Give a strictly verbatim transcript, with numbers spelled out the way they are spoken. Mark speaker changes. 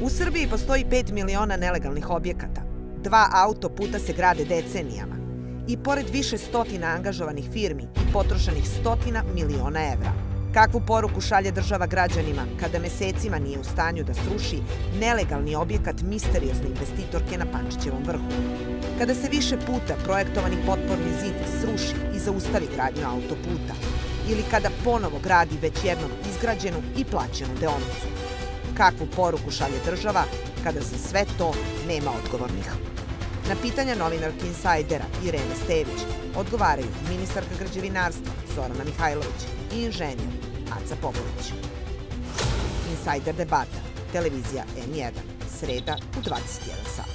Speaker 1: U Srbiji postoji pet miliona nelegalnih objekata. Dva autoputa se grade decenijama. I pored više stotina angažovanih firmi i potrošenih stotina miliona evra. Kakvu poruku šalje država građanima kada mesecima nije u stanju da sruši nelegalni objekat misteriozne investitorke na Pančićevom vrhu? Kada se više puta projektovani potporni zid sruši i zaustavi gradnju autoputa? Ili kada ponovo gradi već jednom izgrađenu i plaćenu deonicu? Kakvu poruku šalje država kada za sve to nema odgovornih? Na pitanja novinarke Insajdera Irene Stević odgovaraju ministarka građevinarstva Zorana Mihajlović i inženjer Aca Popović. Insajder debata, televizija N jedan, sreda u dvadeset jedan sat.